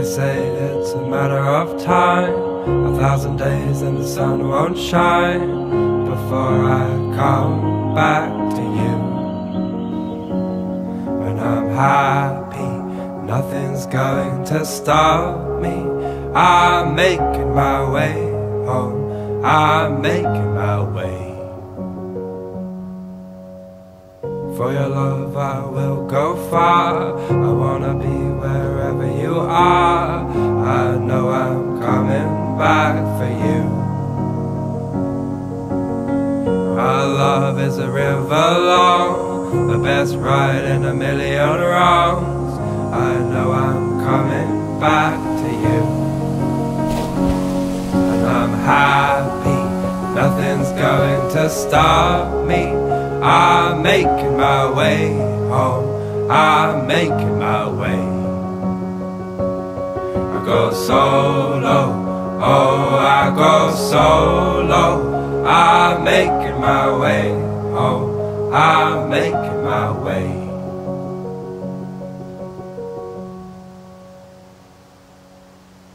say it's a matter of time, 1,000 days and the sun won't shine before I come back to you. When I'm happy, nothing's going to stop me. I'm making my way home, I'm making my way. For your love I will go far, I wanna be wherever you are. I know I'm coming back for you. Our love is a river long, the best ride in a million wrongs. I know I'm coming back to you. And I'm happy, nothing's going to stop me. I'm making my way home, I'm making my way. I go solo, oh I go solo. I'm making my way home, I'm making my way.